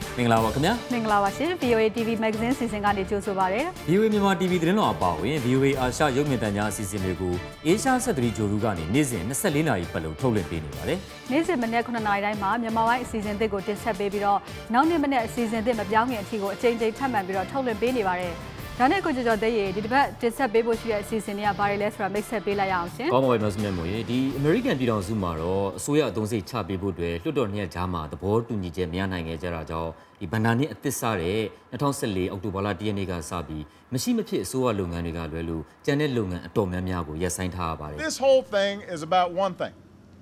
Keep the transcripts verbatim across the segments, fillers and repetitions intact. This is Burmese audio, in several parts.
မင်္ဂလာပါခင်ဗျာမင်္ဂလာပါရှင် V O A T V Magazine စီစဉ်ကနေကြိုဆိုပါရစေ V O A မြန်မာ T V သတင်းတော်အပါအဝင် V O A အာရှရုပ်မြင်သံကြားအစီအစဉ်တွေကို Asia ဆက်သတိဂျိုရူကနေနေ့စဉ်၂၄နာရီပတ်လုံးထုတ်လွှင့်ပေးနေပါတယ်နေ့စဉ်မနေ့9နာရီတိုင်းမှာမြန်မာပိုင်းအစီအစဉ်သစ်ကိုတင်ဆက်ပေးပြီးတော့နောက်နေ့မနေ့အစီအစဉ်သစ်မပြောင်းခင်အထိကိုအချိန်ချင်းထပ်မံပြီးတော့ထုတ်လွှင့်ပေးနေပါတယ်ဒါနဲ့ကိုကျော်ကျော်သိရေဒီတစ်ပတ်တင်ဆက်ပေးဖို့ရှိတဲ့အစီအစဉ်တွေကဘာတွေလဲဆိုတာမိတ်ဆက်ပေးလိုက်ရအောင်ရှင်။ကောင်းပါပြီမဆုမြတ်မို့ရေဒီ American ပြည်ထောင်စုမှာတော့အစိုးရအသုံးစိတ်ချပေးဖို့အတွက်လွှတ်တော်နှစ်ရပ်ကြားမှာသဘောတူညီချက်မရနိုင်ခဲ့ကြတာကြောင့်ဒီဗန္ဒာနှစ်အသစ်စားတဲ့၂၀၁၄အောက်တိုဘာလ၁ရက်နေ့ကစပြီးမရှိမဖြစ်အစိုးရလုပ်ငန်းတွေကလွယ်လို့ကျန်တဲ့လုပ်ငန်းအတော်များများကိုရပ်ဆိုင်းထားရပါတယ်။ This whole thing is about one thing.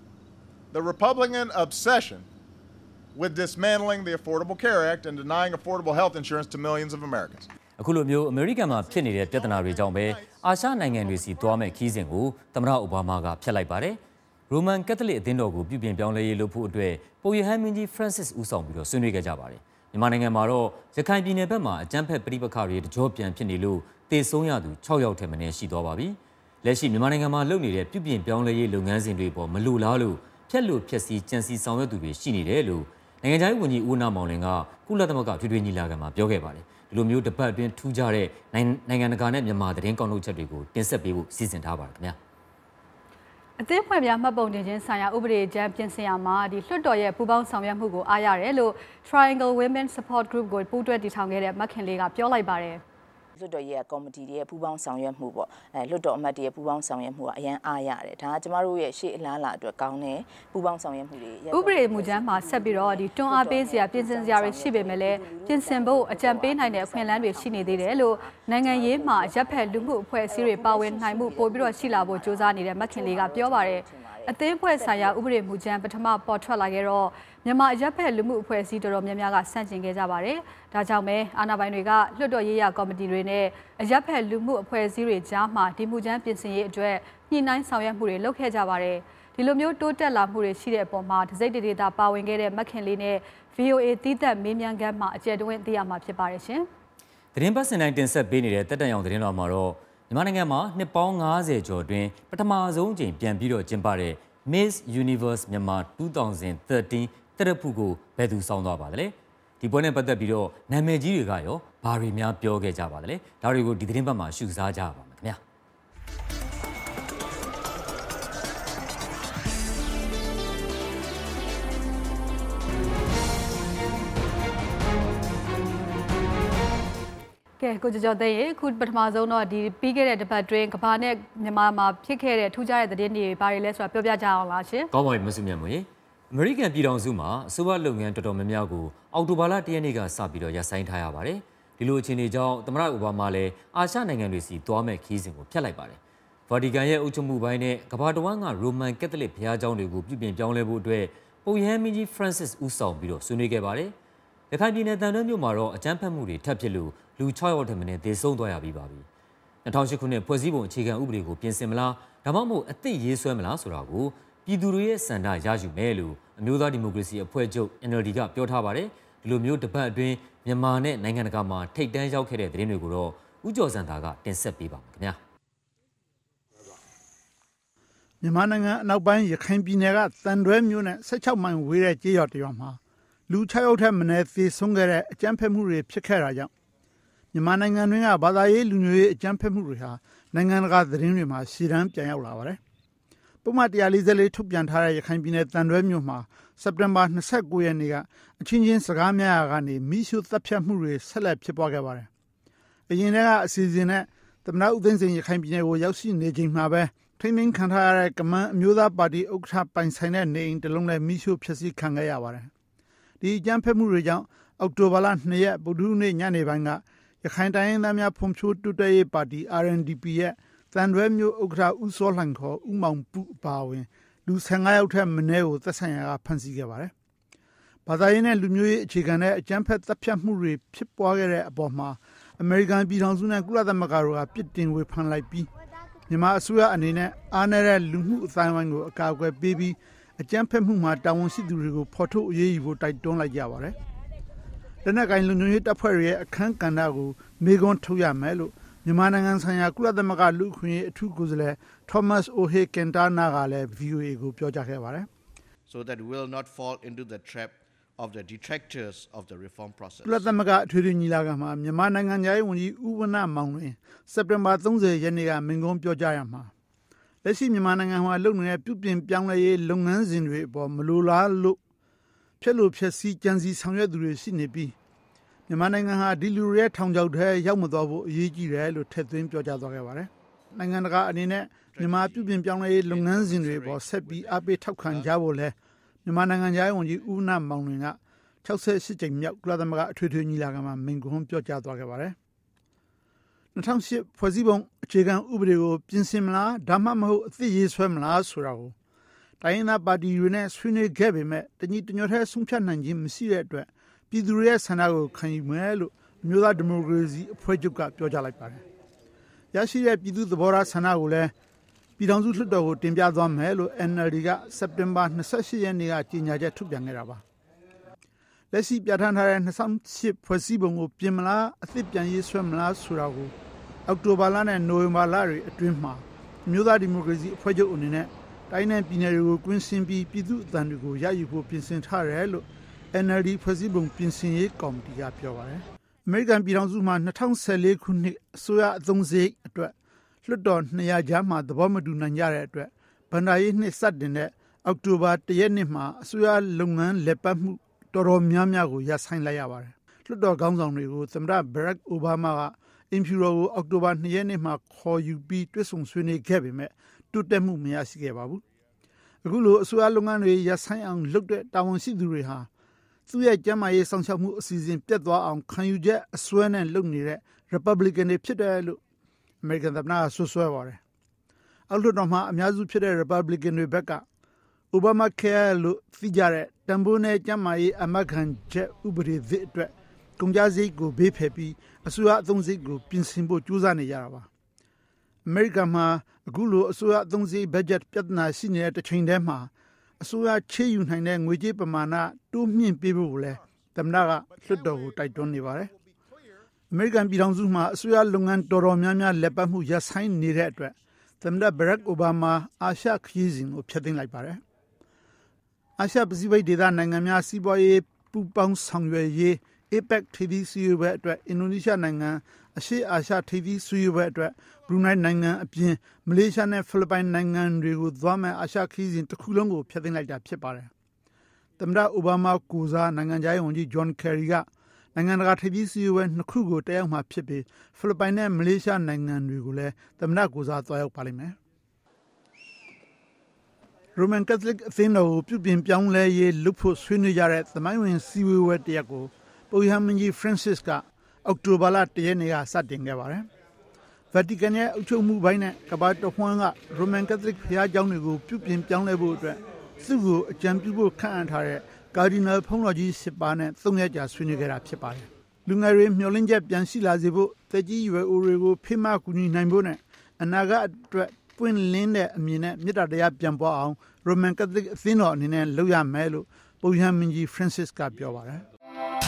The Republican obsession with dismantling the Affordable Care Act and denying affordable health insurance to millions of Americans. အခုလိုမျိုးအမေရိကန်မှာဖြစ်နေတဲ့ပြဿနာတွေကြောင့်ပဲအာရှနိုင်ငံတွေစီသွားမဲ့ခီးစဉ်ကိုသမ္မတအိုဘားမားကဖျက်လိုက်ပါတယ်။ရိုမန်ကက်သလစ်အသင်းတော်ကိုပြုပြင်ပြောင်းလဲရေးလုပ်ဖို့အတွက်ပုပ်ရဟန်းမင်းကြီး Francis ဦးဆောင်ပြီးတော့ဆွေးနွေးခဲ့ကြပါတယ်။မြန်မာနိုင်ငံမှာတော့ရခိုင်ပြည်နယ်ဘက်မှာအကြမ်းဖက်ပဋိပက္ခတွေတကြောပြန်ဖြစ်နေလို့တေဆုံးရသူ၆ယောက်ထက်မနည်းရှိသွားပါပြီ။လက်ရှိမြန်မာနိုင်ငံမှာလုပ်နေတဲ့ပြုပြင်ပြောင်းလဲရေးလုပ်ငန်းစဉ်တွေပေါ်မလိုလားလို့ဖျက်လို့ဖျက်ဆီးကြံစည်ဆောင်ရွက်သူတွေရှိနေတယ်လို့နိုင်ငံခြားရေးဝန်ကြီးဦးနာမောင်လင်ကကုလသမဂ္ဂထွေထွေညီလာခံမှာပြောခဲ့ပါတယ်ဒီလိုမျိုးတပတ်အတွင်းထူးခြားတဲ့နိုင်ငံတကာနဲ့မြန်မာသတင်းကောက်နှုတ်ချက်တွေကိုတင်ဆက်ပေးဖို့စီစဉ်ထားပါတယ်ခင်ဗျာအသင်းဖွဲ့များမှတ်ပုံတင်ခြင်းဆိုင်ရာဥပဒေကြမ်းပြင်ဆင်ရမှာဒီလွှတ်တော်ရဲ့ပူးပေါင်းဆောင်ရွက်မှုကိုအားရတယ်လို့ Triangle Women Support Group ကိုပူးတွဲတည်ထောင်ခဲ့တဲ့မခင်လေးကပြောလိုက်ပါတယ်လွတ်တော်ရဲ့ကော်မတီရဲ့ပူးပေါင်းဆောင်ရွက်မှုပေါ့အဲလွတ်တော်အမတ်တွေရဲ့ပူးပေါင်းဆောင်ရွက်မှုကအရန်အားရတယ်ဒါကကျမတို့ရဲ့ရှေ့အလားအလာအတွက်ကောင်းတဲ့ပူးပေါင်းဆောင်ရွက်မှုတွေဥပဒေမူကြမ်းမှာဆက်ပြီးတော့ဒီတွန်းအားပေးစရာပြင်ဆင်စရာတွေရှိပေမဲ့လည်းပြင်ဆင်ဖို့အကြံပေးနိုင်တဲ့အခွင့်အလမ်းတွေရှိနေသေးတယ်လို့နိုင်ငံရေးမှာရပ်ဖက်လူမှုအဖွဲ့အစည်းတွေပါဝင်နိုင်မှုပို့ပြီးတော့ရှိလာဖို့ကြိုးစားနေတဲ့မခင်လေးကပြောပါတယ်အသင်းဖွဲ့ဆိုင်ရာဥပဒေမူကြမ်းပထမပေါ်ထွက်လာခဲ့တော့မြန်မာရပ်ဖက်လူမှုအဖွဲ့အစည်းတော်တော်များများကဆန့်ကျင်ခဲ့ကြပါတယ်။ဒါကြောင့်ပဲအာဏာပိုင်တွေကလွှတ်တော်ရေးရာကော်မတီတွေနဲ့အရပ်ဖက်လူမှုအဖွဲ့အစည်းတွေကြားမှာဒီမူကြမ်းပြင်ဆင်ရေးအတွက်ညှိနှိုင်းဆောင်ရွက်မှုတွေလုပ်ခဲ့ကြပါတယ်။ဒီလိုမျိုးတိုးတက်လာမှုတွေရှိတဲ့အပေါ်မှာဒစိမ့်တေတာပါဝင်ခဲ့တဲ့မခင်လေးနဲ့ V O A သီးသန့်မေးမြန်းခန်းမှာအကျယ်တွင်းသိရမှာဖြစ်ပါတယ်ရှင်။သတင်းပတ်စင်တိုင်းတင်ဆက်ပေးနေတဲ့တက်တန်ရောင်သတင်းတော်မှာတော့မြန်မာနိုင်ငံမှာနှစ်ပေါင်း၅၀ကျော်အတွင်းပထမဆုံးအကြိမ်ပြန်ပြီးတော့ကျင်းပတဲ့ Miss Universe Myanmar twenty thirteenတရဖူကိုဘယ်သူဆောင်သွားပါသလဲဒီပွဲနဲ့ပတ်သက်ပြီးတော့နာမည်ကြီးတွေကရောဘာတွေများပြောခဲ့ကြပါသလဲဒါတွေကိုဒီသတင်းပတ်မှာရှုစားကြပါမယ်ခင်ဗျာကဲကိုကျော်ကျော်သိရေခုပထမဆုံးတော့ဒီပြီးခဲ့တဲ့တပတ်တွင်းကဘာနဲ့မြန်မာမှာဖြစ်ခဲ့တဲ့ထူးခြားတဲ့သတင်းတွေဘာတွေလဲဆိုတာပြောပြကြအောင်လားရှင်ကောင်းပါပြီမဆုမြတ်မွေအမေရိကန်ပြည်ထောင်စုမှာအစိုးရလုပ်ငန်းတော်တော်များများကိုအောက်တိုဘာလ၁ရက်နေ့ကစပြီးတော့ရပ်ဆိုင်းထားရပါတယ်။ဒီလိုအခြေအနေကြောင့်သမ္မတအိုဘားမားလည်းအာရှနိုင်ငံတွေစီသွားမဲ့ခီးစဉ်ကိုဖျက်လိုက်ပါတယ်။ Vatican ရဲ့အုပ်ချုပ်မှုပိုင်းနဲ့ကမ္ဘာတဝန်းကရိုမန်ကက်သလစ်ဘုရားကျောင်းတွေကိုပြုပြင်ပြောင်းလဲဖို့အတွက်ပုပ်ရဟန်းမင်းကြီး Francis ဦးဆောင်ပြီးတော့ဆွေးနွေးခဲ့ပါတယ်။ရခိုင်ပြည်နယ်တန်တွဲမြို့မှာတော့အကြမ်းဖက်မှုတွေထပ်ဖြစ်လို့လူ၆ယောက်ထက်မနည်းသေဆုံးသွားရပြီးပါပြီ။၂၀၀၈ခုနှစ်ဖွဲ့စည်းပုံအခြေခံဥပဒေကိုပြင်ဆင်မလားဒါမှမဟုတ်အသစ်ရေးဆွဲမလားဆိုတာကိုပြည်သူတွေရဲ့စံတရယူမယ်လို့အမျိုးသားဒီမိုကရေစီအဖွဲ့ချုပ် N L D ကပြောထားပါတယ်ဒီလိုမျိုးတပတ်အတွင်းမြန်မာနဲ့နိုင်ငံတကာမှာထိပ်တန်းရောက်ခဲ့တဲ့သတင်းတွေကိုတော့ဦးကျော်စံသာကတင်ဆက်ပေးပါမယ်ခင်ဗျာမြန်မာနိုင်ငံအနောက်ပိုင်းရခိုင်ပြည်နယ်ကသံတွဲမြို့နဲ့၁၆မိုင်ဝေးတဲ့ကျေးရွာတရွာမှာလူ၆ယောက်ထက်မနည်းသေဆုံးခဲ့တဲ့အကြမ်းဖက်မှုတွေဖြစ်ခဲ့တာကြောင့်မြန်မာနိုင်ငံတွင်းကဘာသာရေးလူမျိုးရေးအကြမ်းဖက်မှုတွေဟာနိုင်ငံတကာသတင်းတွေမှာရှေ့တန်းပြန်ရောက်လာပါတယ်ပုံမှန်one forty-fourထုတ်ပြန်ထားတဲ့ရခိုင်ပြည်နယ်တန်တွဲမြို့မှာစက်တင်ဘာtwenty-nineရက်နေ့ကအချင်းချင်းစကားများရာကနေမိရှုတပ်ဖြတ်မှုတွေဆက်လက်ဖြစ်ပွားခဲ့ပါတယ်။အရင်တည်းကအစီအစဉ်နဲ့သမ္မတဦးသိန်းစိန်ရခိုင်ပြည်နယ်ကိုရောက်ရှိနေချိန်မှာပဲထိမ့်သိမ်းခံထားရတဲ့ကမန်းအမျိုးသားပါတီဥက္ကဋ္ဌပိုင်ဆိုင်တဲ့နေအိမ်တစ်လုံးနဲ့မိရှုဖျက်ဆီးခံခဲ့ရပါတယ်။ဒီအကြမ်းဖက်မှုတွေကြောင့်အောက်တိုဘာလtwoရက်ဗုဒ္ဓဟူးနေ့ညနေပိုင်းကရခိုင်တိုင်းရင်းသားများဖွံ့ဖြိုးတိုးတက်ရေးပါတီ R N D P ရဲ့သံတွဲမြို့ဥက္ကဋ္ဌဦးစောလှိုင်ခေါ်ဦးမောင်ပူအပါအဝင်လူfifteenယောက်ထက်မနည်းကိုသက်ဆိုင်ရာကဖမ်းဆီးခဲ့ပါတယ်။ဘာသာရေးနဲ့လူမျိုးရေးအခြေခံတဲ့အကြမ်းဖက်တပ်ဖြတ်မှုတွေဖြစ်ပွားခဲ့တဲ့အပေါ်မှာအမေရိကန်ပြည်ထောင်စုနဲ့ကုလသမဂ္ဂတို့ကပြစ်တင်ဝေဖန်လိုက်ပြီးမြန်မာအစိုးရအနေနဲ့အားနည်းတဲ့လူမှုအသိုင်းအဝိုင်းကိုအကာအကွယ်ပေးပြီးအကြမ်းဖက်မှုမှာတာဝန်ရှိသူတွေကိုဖော်ထုတ်အရေးယူဖို့တိုက်တွန်းလိုက်ကြပါတယ်။လက်နက်ကိုင်လူမျိုးရေးတပ်ဖွဲ့တွေရဲ့အခမ်းကဏ္ဍကိုမေးခွန်းထုတ်ရမယ်လို့မြန်မာနိုင်ငံဆိုင်ရာကုလသမဂ္ဂလူ့အခွင့်အရေးအထူးကိုယ်စားလှယ် Thomas O'Hay-Quintana ကလည်း V O A ကိုပြောကြားခဲ့ပါတယ်။ So that we will not fall into the trap of the detractors of the reform process. ကုလသမဂ္ဂအထွေထွေညီလာခံမှာမြန်မာနိုင်ငံရဲ့ဝန်ကြီးဦးဝဏ္ဏမောင်လွင်စက်တင်ဘာသြဇာရက်နေ့ကမိန့်ခွန်းပြောကြားရမှာလက်ရှိမြန်မာနိုင်ငံမှာလုပ်နေတဲ့ပြုပြင်ပြောင်းလဲရေးလုပ်ငန်းစဉ်တွေအပေါ်မလိုလားလို့ဖြစ်လို့ဖြစ်စီကြံစီဆောင်ရွက်သူတွေရှိနေပြီးမြန်မာနိုင်ငံဟာဒီလူတွေရဲ့ထောင်ချောက်ထဲရောက်မသွားဖို့အရေးကြီးတယ်လို့ထည့်သွင်းပြောကြားသွားခဲ့ပါတယ်။နိုင်ငံတကာအနေနဲ့မြန်မာပြုပြင်ပြောင်းလဲရေးလုပ်ငန်းစဉ်တွေပေါ်ဆက်ပြီးအပိထောက်ခံကြဖို့လဲမြန်မာနိုင်ငံရဲ့ဝန်ကြီးဦးဝဏ္ဏမောင်လွင်က၆၈ကြိမ်မြောက်ကုလသမဂ္ဂအထွေထွေညီလာခံမှာမိန့်ခွန်းပြောကြားသွားခဲ့ပါတယ်။၂၀၀၈ဖွဲ့စည်းပုံအခြေခံဥပဒေကိုပြင်ဆင်မလားဒါမှမဟုတ်အသစ်ရေးဆွဲမလားဆိုတာကိုတိုင်းရင်းသားပါတီတွေနဲ့ဆွေးနွေးခဲ့ပေမဲ့တညီတညွတ်ထဲဆုံးဖြတ်နိုင်ခြင်းမရှိတဲ့အတွက်ပြည်သူတွေရဲ့ဆန္ဒကိုခံယူမယ်လို့အမျိုးသားဒီမိုကရေစီအဖွဲ့ချုပ်ကပြောကြားလိုက်ပါတယ်။ရရှိတဲ့ပြည်သူသဘောထားဆန္ဒကိုလည်းပြည်ထောင်စုလွှတ်တော်ကိုတင်ပြသွားမယ်လို့ N L D ကစက်တင်ဘာ၂၈ရက်နေ့ကကြေညာချက်ထုတ်ပြန်ခဲ့တာပါ။လက်ရှိပြဋ္ဌာန်းထားတဲ့၂၀၀၈ဖွဲ့စည်းပုံကိုပြင်မလားအသစ်ပြန်ရေးဆွဲမလားဆိုတာကိုအောက်တိုဘာလနဲ့နိုဝင်ဘာလတွေအတွင်းမှာအမျိုးသားဒီမိုကရေစီအဖွဲ့ချုပ်အနေနဲ့တိုင်းနယ်ပြည်နယ်တွေကိုကွင်းဆင်းပြီးပြည်သူအသံတွေကိုရယူဖို့ပြင်ဆင်ထားတယ်လို့ N L D ဖွဲ့စည်းပုံပြင်ဆင်ရေးကော်မတီကပြောပါတယ်။အမေရိကန်ပြည်ထောင်စုမှာ၂၀၁၄ခုနှစ်အစိုးရအသုံးစရိတ်အတွက်လွှတ်တော်၂ရာကြားမှာသဘောမတူနိုင်ကြတဲ့အတွက်ဗန္ဒာရေးနှစ်စတင်တဲ့အောက်တိုဘာ၁ရက်နေ့မှာအစိုးရလုပ်ငန်းလက်ပတ်မှုတော်တော်များများကိုရပ်ဆိုင်းလိုက်ရပါတယ်။လွှတ်တော်ခေါင်းဆောင်တွေကိုသမ္မတဘရက်အိုဘားမားကအင်ဖြူတော်ကိုအောက်တိုဘာ၂ရက်နေ့မှာခေါ်ယူပြီးတွစ်ဆုံဆွေးနွေးခဲ့ပေမဲ့တိုးတက်မှုမရရှိခဲ့ပါဘူး။အခုလိုအစိုးရလုပ်ငန်းတွေရပ်ဆိုင်းအောင်လုပ်တဲ့တာဝန်ရှိသူတွေဟာသူ့ရဲ့ကျန်းမာရေးဆောင်ရှောက်မှုအစီအစဉ်ပြတ်သွားအောင်ခံယူချက်အစွဲနဲ့လုပ်နေတဲ့ Republican တွေဖြစ်တယ်လို့အမေရိကန်သမ္မတကဆွဆွဲပါတယ်။အောက်လွှတ်တော်မှာအများစုဖြစ်တဲ့ Republican တွေဘက်က Obama Care လို့သိကြတဲ့တန်ဖိုးနဲ့ကျန်းမာရေးအမတ်ခံချက်ဥပဒေသစ်အတွက်ကုန်ကျစရိတ်ကိုဘေးဖယ်ပြီးအစိုးရအသုံးစရိတ်ကိုပြင်ဆင်ဖို့ကြိုးစားနေကြတာပါ။အမေရိကန်မှာအခုလိုအစိုးရအသုံးစရိတ်ဘတ်ဂျက်ပြဿနာရှိနေတဲ့တစ်ချိန်တည်းမှာအစိုးရချေးယူနိုင်တဲ့ငွေကြေးပမာဏတိုးမြင့်ပေးဖို့လည်းသမ္မတကလွှတ်တော်ကိုတိုက်တွန်းနေပါတယ်။အမေရိကန်ပြည်ထောင်စုမှာအစိုးရလုပ်ငန်းတော်တော်များများလက်ပတ်မှုရပ်ဆိုင်းနေတဲ့အတွက်သမ္မတဘရက်အိုဘားမားအာရှခရီးစဉ်ကိုဖျက်သိမ်းလိုက်ပါတယ်။အာရှပစိဖိတ်ဒေသနိုင်ငံများစီးပွားရေးပူးပေါင်းဆောင်ရွက်ရေး A PEC ထိပ်သီးစည်းဝေးပွဲအတွက်အင်ဒိုနီးရှားနိုင်ငံအရှေ့အာရှထိပ်သီးစည်းဝေးပွဲအတွက်ဘရူနိုင်းနိုင်ငံအပြင်မလေးရှားနဲ့ဖိလစ်ပိုင်နိုင်ငံတွေကိုသွားမဲ့အာရှခရီးစဉ်တစ်ခုလုံးကိုဖျက်သိမ်းလိုက်တာဖြစ်ပါတယ်။သမ္မတအိုဘားမားကိုစားနိုင်ငံခြားရေးဝန်ကြီးဂျွန်ကယ်ရီကနိုင်ငံတကာထိပ်သီးစည်းဝေးပွဲနှစ်ခုကိုတက်ရောက်မှာဖြစ်ပြီးဖိလစ်ပိုင်နဲ့မလေးရှားနိုင်ငံတွေကိုလည်းသမ္မတကိုစားသွားရောက်ပါလိမ့်မယ်။ Roman Catholic အသင်းတော်ကိုပြုပြင်ပြောင်းလဲရေးလုပ်ဖို့ဆွေးနွေးကြတဲ့သမိုင်းဝင်စည်းဝေးပွဲတစ်ရပ်ကိုပုပ်ရဟန်းမင်းကြီး Francis ကအောက်တိုဘာလ၁ရက်နေ့ကစတင်ခဲ့ပါတယ်။ Vatican ရဲ့အုပ်ချုပ်မှုပိုင်းနဲ့ကမ္ဘာတစ်ဝန်းက Roman Catholic ဘုရားကျောင်းတွေကိုပြုပြင်ပြောင်းလဲဖို့အတွက်သူ့ကိုအကြံပြုဖို့ခန့်အပ်ထားတဲ့ cardinal ဘုန်းတော်ကြီးရှစ်ပါးနဲ့သုံးရက်ကြာဆွေးနွေးခဲ့တာဖြစ်ပါတယ်။လူငယ်တွေမျှော်လင့်ချက်ပြန်ရှိလာစေဖို့သက်ကြီးရွယ်အိုတွေကိုဖေးမကူညီနိုင်ဖို့နဲ့အနာဂတ်အတွက်ပွင့်လင်းတဲ့အမြင်နဲ့မေတ္တာတရားပြန်ပွားအောင် Roman Catholic အသင်းတော်အနေနဲ့လုပ်ရမယ်လို့ပုပ်ရဟန်းမင်းကြီး Francis ကပြောပါတယ်။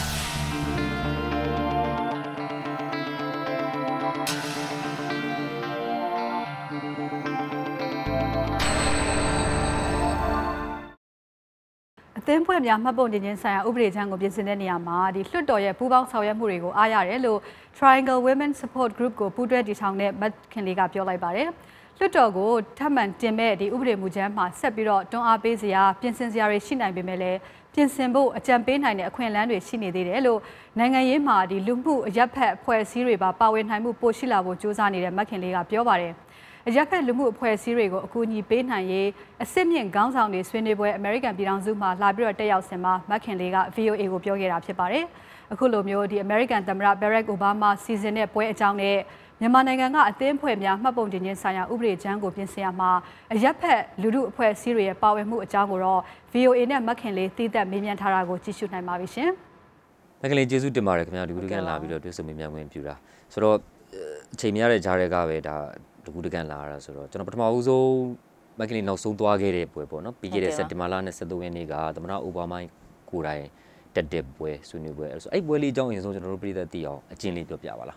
အသင်းဖွဲ့များမှတ်ပုံတင်ခြင်းဆိုင်ရာဥပဒေချမ်းကိုပြင်ဆင်တဲ့နေရာမှာဒီလွှတ်တော်ရဲ့ပူးပေါင်းဆောင်ရွက်မှုတွေကိုအားရတယ်လို့ Triangle Women Support Group ကိုပူးတွဲတည်ထောင်တဲ့မတ်ခင်လေးကပြောလိုက်ပါတယ်။လွှတ်တော်ကိုထပ်မံတင်မဲ့ဒီဥပဒေမူချမ်းမှာဆက်ပြီးတော့တွန်းအားပေးစရာပြင်ဆင်စရာတွေရှိနိုင်ပေမဲ့လည်းပြင်ဆင်ဖို့အကြံပေးနိုင်တဲ့အခွင့်အလမ်းတွေရှိနေသေးတယ်လို့နိုင်ငံရေးမှာဒီလူမှုအရက်ဖက်အဖွဲ့အစည်းတွေပါပါဝင်နိုင်မှုပိုရှိလာဖို့ကြိုးစားနေတဲ့မတ်ခင်လေးကပြောပါတယ်။အရက်ဖက်လူမှုအဖွဲ့အစည်းတွေကိုအကူအညီပေးနိုင်ရေးအစစ်မြင့်ခေါင်းဆောင်တွေဆွေးနွေးပွဲအမေရိကန်ပြည်ထောင်စုမှာလာပြီးတော့တက်ရောက်စင်မှာမတ်ခင်လေးက V O A ကိုပြောခဲ့တာဖြစ်ပါတယ်။အခုလိုမျိုးဒီအမေရိကန်သမ္မတဘရက်အိုဘားမားစီစဉ်တဲ့ပွဲအကြောင်းနဲ့မြန်မာနိုင်ငံကအသင်းဖွဲ့များမှတ်ပုံတင်ခြင်းဆိုင်ရာဥပဒေချမ်းကိုပြင်ဆင်ရမှာအရက်ဖက်လူမှုအဖွဲ့အစည်းတွေရဲ့ပါဝင်မှုအကြောင်းကိုတော့ V O A နဲ့မတ်ခင်လေးသိသက်မေးမြန်းထားတာကိုကြည့်ရှုနိုင်ပါပြီရှင်။မတ်ခင်လေးကျေးဇူးတင်ပါတယ်ခင်ဗျာဒီကုတကန်လာပြီးတော့တွေ့ဆုံမေးမြန်းခွင့်ပြုတာဆိုတော့အချိန်မရတဲ့ကြားတွေကပဲဒါတကူတကန်လာတာဆိုတော့ကျွန်တော်ပထမဦးဆုံးမက်ကလေးနောက်ဆုံးသွားခဲ့တဲ့ပွဲပေါ့နော်ပြီးခဲ့တဲ့စက်တင်ဘာလ၂၃ရက်နေ့ကသမ္မတအိုဘားမားကိုယ်တိုင်တက်တဲ့ပွဲဆွေးနွေးပွဲအဲ့ဆိုအဲ့ပွဲလေးအကြောင်းအရင်ဆုံးကျွန်တော်တို့ပြည်သက်သိအောင်အကျဉ်းလေးပြောပြပါလား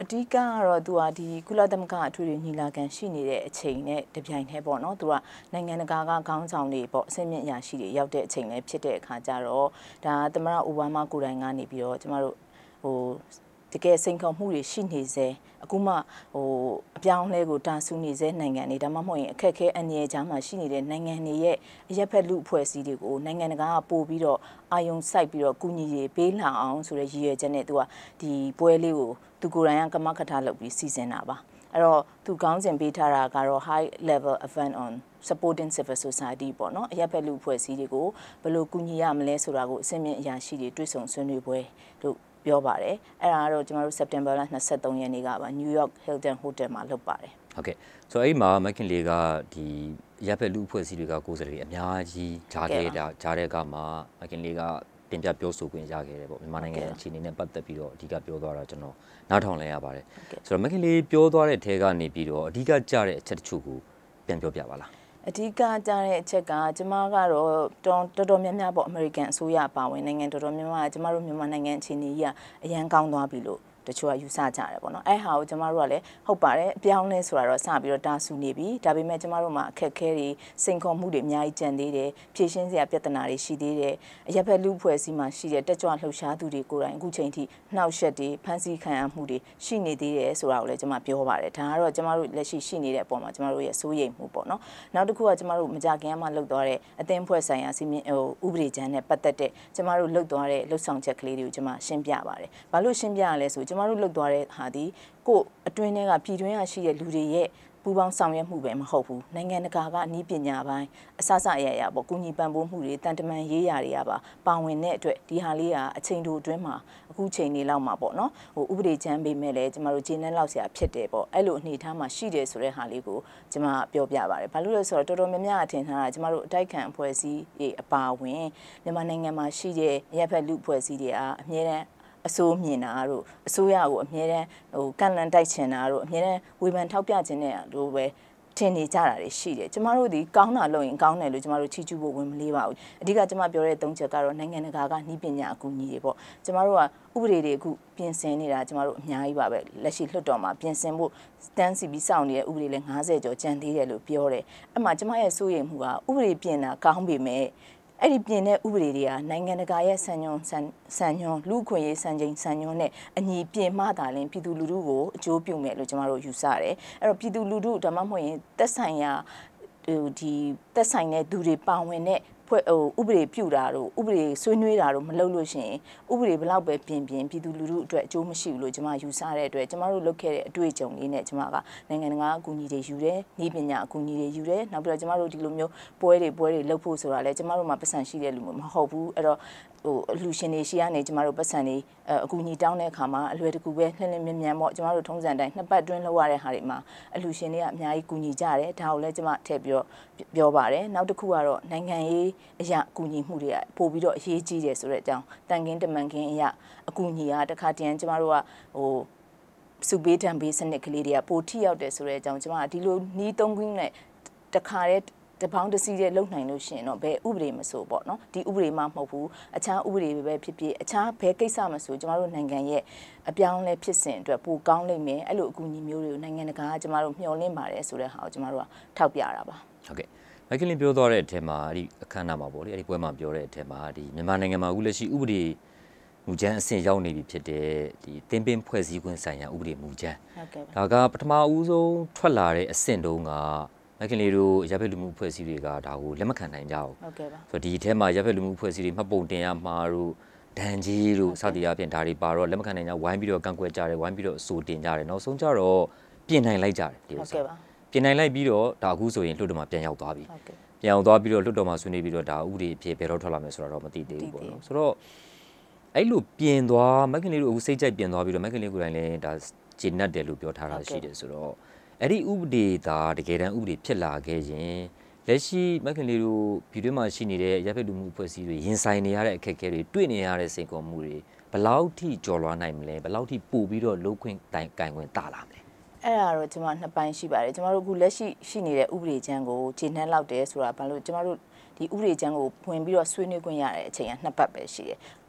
အဓိကကတော့သူကဒီကုလသမဂ္ဂအထွေထွေညီလာခံရှိနေတဲ့အချိန်နဲ့တပြိုင်တည်းပေါ့နော်သူကနိုင်ငံတကာကခေါင်းဆောင်တွေပေါ့အစိမ့်မြင့်အရာရှိတွေရောက်တဲ့အချိန်လည်းဖြစ်တဲ့အခါကျတော့ဒါသမ္မတအိုဘားမားကိုယ်တိုင်ကနေပြီးတော့ကျမတို့ဟိုတကယ်စိန်ခေါ်မှုတွေရှိနေစေအခုမှဟိုအပြောင်းလဲကိုတာဆူနေစေနိုင်ငံတွေဒါမှမဟုတ်ရင်အခက်အခဲအန္တရာယ်ကြားမှာရှိနေတဲ့နိုင်ငံတွေရဲ့အရက်ဖက်လူအဖွဲ့အစည်းတွေကိုနိုင်ငံတကာကပို့ပြီးတော့အာယုံစိုက်ပြီးတော့ကုညီရေးပေးလာအောင်ဆိုတဲ့ရည်ရွယ်ချက်နဲ့သူကဒီပွဲလေးကိုသူကိုယ်တိုင်ကကမကထလုပ်ပြီးစီစဉ်တာပါအဲ့တော့သူခေါင်းစဉ်ပေးထားတာကတော့ high level event on supporting civil society ပေါ့နော်အရက်ဖက်လူအဖွဲ့အစည်းတွေကိုဘယ်လိုကုညီရမလဲဆိုတာကိုအစိမ့်မြင့်အရာရှိတွေတွေ့ဆုံဆွေးနွေးပွဲတို့ပြောပါတယ်အဲ့ဒါကတော့ကျွန်တော်တို့ September လ23ရက်နေ့ကပါ New York Hilton Hotel မှာလုပ်ပါတယ်ဟုတ်ကဲ့ဆိုတော့အဲ့မှာ Ma Khin Lay ကဒီရပ်ဖက်လူအဖွဲ့အစည်းတွေကကိုယ်စားလှယ်အများကြီးကြားခဲ့တာကြားတဲ့အခါမှာ Ma Khin Lay ကတင်ပြပြောဆိုခွင့်ရခဲ့တယ်ပေါ့မြန်မာနိုင်ငံအခြေအနေနဲ့ပတ်သက်ပြီးတော့အဓိကပြောသွားတာကျွန်တော်နားထောင်လဲရပါတယ်ဆိုတော့ Ma Khin Lay ပြောသွားတဲ့ထဲကနေပြီးတော့အဓိကကြားတဲ့အချက်တချို့ကိုပြန်ပြောပြပါလားအဓိကကြားတဲ့အချက်ကကျမကတော့တော်တော်များများပေါ့အမေရိကန်အစိုးရပါဝင်နိုင်ငံတော်တော်များများကျမတို့မြန်မာနိုင်ငံအခြေအနေကြီးကအရန်ကောင်းသွားပြီလို့တချို့ကယူဆကြတယ်ပေါ့နော်အဲ့ဟာကိုကျမတို့ကလည်းဟုတ်ပါတယ်အပြောင်းလဲဆိုတာတော့စပြီးတော့တာဆူနေပြီဒါပေမဲ့ကျမတို့မှာအခက်အခဲတွေစိန်ခေါ်မှုတွေအများကြီးကျန်သေးတယ်ဖြည့်ရှင်းစရာပြဿနာတွေရှိသေးတယ်အရက်ဖက်လူဖွဲ့စည်းမှာရှိတဲ့တက်ကြွလှုပ်ရှားသူတွေကိုယ်တိုင်အခုချိန်ထိနှောက်ယှက်တွေဖမ်းဆီးခံရမှုတွေရှိနေသေးတယ်ဆိုတာကိုလည်းကျမပြောပါတယ်ဒါကတော့ကျမတို့လက်ရှိရှိနေတဲ့အပေါ်မှာကျမတို့ရဲ့စိုးရိမ်မှုပေါ့နော်နောက်တစ်ခုကကျမတို့မကြခင်မှလှုပ်သွားတဲ့အသင်းဖွဲ့ဆိုင်ရာစီမင်းဟိုဥပဒေကြမ်းနဲ့ပတ်သက်တဲ့ကျမတို့လှုပ်သွားတဲ့လှုပ်ဆောင်ချက်ကလေးတွေကိုကျမရှင်းပြပါတယ်ဘာလို့ရှင်းပြရလဲဆိုကျမတို့လှုပ်သွားတဲ့ဟာဒီကိုအတွင်းထဲကပြည်တွင်းရရှိတဲ့လူတွေရဲ့ပူပေါင်းဆောင်ရွက်မှုပဲမဟုတ်ဘူးနိုင်ငံတကာကနည်းပညာပိုင်းအစစအရရပေါ့ကုညီပံ့ပိုးမှုတွေတန်တမန်ရေးရာတွေကပါပါဝင်တဲ့အတွက်ဒီဟာလေးကအချိန်တိုအတွင်းမှာအခုချိန်လေးလောက်မှာပေါ့နော်ဟိုဥပဒေချမ်းပေးမဲ့လဲကျမတို့ဂျင်းနဲ့လောက်ဆရာဖြစ်တယ်ပေါ့အဲ့လိုအနေထားမှာရှိတယ်ဆိုတဲ့ဟာလေးကိုကျမပြောပြပါတယ်ဘာလို့လဲဆိုတော့တော်တော်များများအထင်ထားတာကျမတို့အတိုက်ခံအဖွဲ့အစည်းတွေအပါဝင်မြန်မာနိုင်ငံမှာရှိတဲ့ရပ်ဖက်လူအဖွဲ့အစည်းတွေကအများနဲ့အစိုးမြင်တာတို့အစိုးရကိုအမြဲတမ်းဟိုကန်လန်တိုက်ချင်တာတို့အမြဲတမ်းဝေဖန်ထောက်ပြခြင်းတဲ့တို့ပဲထင်နေကြတာတွေရှိတယ်ကျမတို့ဒီကောင်းတာလုပ်ရင်ကောင်းတယ်လို့ကျမတို့ချီးကျူးဖို့ဝင်မလေးပါဘူးအဓိကကျမပြောတဲ့သုံးချက်ကတော့နိုင်ငံတကာကနှီးပညာအကူအညီတွေပေါ့ကျမတို့ကဥပဒေတွေအခုပြင်ဆင်နေတာကျမတို့အများကြီးပါပဲလက်ရှိလွှတ်တော်မှာပြင်ဆင်ဖို့တန်းစီပြီးစောင့်နေတဲ့ဥပဒေလည်း၅၀ကျော်ကျန်သေးတယ်လို့ပြောတယ်အဲ့မှာကျမရဲ့စိုးရိမ်မှုကဥပဒေပြင်တာကောင်းပေမဲ့အဲ့ဒီပြင်တဲ့ဥပဒေတွေကနိုင်ငံတကာရဲ့စံညွှန်းစံညွှန်းလူ့ခွင့်ရေးစံချိန်စံညွှန်းနဲ့အညီပြင်မှသာလင်ပြည်သူလူထုကိုအကျိုးပြုမယ်လို့ကျမတို့ယူဆတယ်အဲ့တော့ပြည်သူလူထုဒါမှမဟုတ်ရင်သက်ဆိုင်ရာဟိုဒီသက်ဆိုင်တဲ့သူတွေပါဝင်တဲ့ဖွဲ့ဟိုဥပဒေပြုတာတို့ဥပဒေဆွေးနွေးတာတို့မလုပ်လို့ရှိရင်ဥပဒေဘလောက်ပဲပြင်ပြင်ပြည်သူလူထုအတွက်အကျိုးမရှိဘူးလို့ကျမယူဆတဲ့အတွက်ကျမတို့လုပ်ခဲ့တဲ့အတွေ့အကြုံလေးနဲ့ကျမကနိုင်ငံတကာအကူအညီတွေယူတယ်နည်းပညာအကူအညီတွေယူတယ်နောက်ပြီးတော့ကျမတို့ဒီလိုမျိုးပွဲတွေပွဲတွေလုပ်ဖို့ဆိုတာလဲကျမတို့မှာပတ်စံရှိတဲ့လူမျိုးမဟုတ်ဘူးအဲ့တော့ဟိုအလူရှင်တွေရှိရနေကျမတို့ပတ်စံတွေအကူအညီတောင်းတဲ့အခါမှာအလွယ်တကူပဲလှလှမြင်မြန်ပေါ့ကျမတို့ထုံးစံတိုင်းနှစ်ပတ်တွင်းလောက်ရတဲ့ဟာတွေမှာအလူရှင်တွေကအများကြီးကူညီကြတယ်ဒါကိုလည်းကျမထည့်ပြောပြောပါတယ်နောက်တစ်ခုကတော့နိုင်ငံရေးအရာအကူအညီမှုတွေကပို့ပြီးတော့အရေးကြီးတယ်ဆိုတဲ့အကြောင်းတန်ကင်းတမန်ကင်းအရာအကူအညီကတခါတည်းကျမတို့ကဟိုစုပေးတံပေးစနစ်ကလေးတွေကပိုထိရောက်တယ်ဆိုတဲ့အကြောင်းကျမကဒီလိုနီးသုံးခွင်းနဲ့တခါတည်းတပေါင်းတစည်းတဲ့လုံနိုင်လို့ရှိရင်တော့ဘယ်ဥပဒေမဆိုပေါ့နော်ဒီဥပဒေမှမဟုတ်ဘူးအခြားဥပဒေပဲဖြစ်ဖြစ်အခြားဘယ်ကိစ္စမဆိုကျမတို့နိုင်ငံရဲ့အပြောင်းလဲဖြစ်စဉ်အတွက်ပိုကောင်းလိမ့်မယ်အဲ့လိုအကူအညီမျိုးတွေကိုနိုင်ငံတကာကကျမတို့မျှော်လင့်ပါတယ်ဆိုတဲ့ဟာကိုကျမတို့ကထောက်ပြတာပါဟုတ်ကဲ့Ma Khin Layပြောသွားတဲ့အထက်မှာအဲ့ဒီအခမ်းအနားမှာပေါ့လေအဲ့ဒီပွဲမှာပြောတဲ့အထက်မှာဒီမြန်မာနိုင်ငံမှာအခုလက်ရှိဥပဒေမူကြမ်းအဆင့်ရောက်နေပြီဖြစ်တဲ့ဒီတင်းပင်းဖွဲ့စည်းခွင့်ဆိုင်ရာဥပဒေမူကြမ်းဟုတ်ကဲ့ဒါကပထမဦးဆုံးထွက်လာတဲ့အဆင့်တုန်းကMa Khin Layတို့ရပ်ဖက်လူမှုဖွဲ့စည်းတွေကဒါကိုလက်မခံနိုင်ကြဘူးဟုတ်ကဲ့ပါဆိုတော့ဒီအထက်မှာရပ်ဖက်လူမှုဖွဲ့စည်းတွေမှတ်ပုံတင်ရမှာတို့ဒဏ်ကြီးတို့စသည်အပြင်ဒါတွေပါတော့လက်မခံနိုင်ကြဝိုင်းပြီးတော့ကန့်ကွက်ကြတယ်ဝိုင်းပြီးတော့အဆိုတင်ကြတယ်နောက်ဆုံးကျတော့ပြင်နိုင်လိုက်ကြတယ်ဒီလိုဆိုပြင်နိုင်လိုက်ပြီးတော့ဒါအခုဆိုရင်လွှတ်တော်မှာပြန်ရောက်သွားပြီပြန်ရောက်သွားပြီးတော့လွှတ်တော်မှာဆွေးနွေးပြီးတော့ဒါဥပဒေအဖြစ်ဘယ်တော့ထွက်လာမယ်ဆိုတာတော့မသိသေးဘူးပေါ့နော်ဆိုတော့အဲ့လိုပြင်သွား Ma Khin Layတို့အခုစိတ်ကြိုက်ပြင်သွားပြီးတော့Ma Khin Layကိုယ်တိုင်လည်းဒါဂျင်းနတ်တယ်လို့ပြောထားတာရှိတယ်ဆိုတော့အဲ့ဒီဥပဒေသာတကယ်တမ်းဥပဒေဖြစ်လာခဲ့ရင်လက်ရှိMa Khin Layတို့ပြည်တွင်းမှာရှိနေတဲ့ရပ်ဖက်လူမှုအဖွဲ့အစည်းတွေရင်ဆိုင်နေရတဲ့အခက်အခဲတွေတွေ့နေရတဲ့စိန်ခေါ်မှုတွေဘယ်လောက်ထိကျော်လွှားနိုင်မလဲဘယ်လောက်ထိပို့ပြီးတော့လုံးခွင့်တိုင်ကင်ခွင့်တာလာမလဲအဲ့ဒါတော့ကျွန်မနှစ်ပိုင်းရှိပါတယ်ကျွန်တော်တို့အခုလက်ရှိရှိနေတဲ့ဥပဒေချမ်းကိုခြေနှက်လောက်တယ်ဆိုတာဘာလို့ကျွန်တော်တို့ဒီဥပဒေချမ်းကိုဝင်ပြီးတော့ဆွေးနွေးခွင့်ရတဲ့အချိန်ကနှစ်ပတ်ပဲရှိတယ်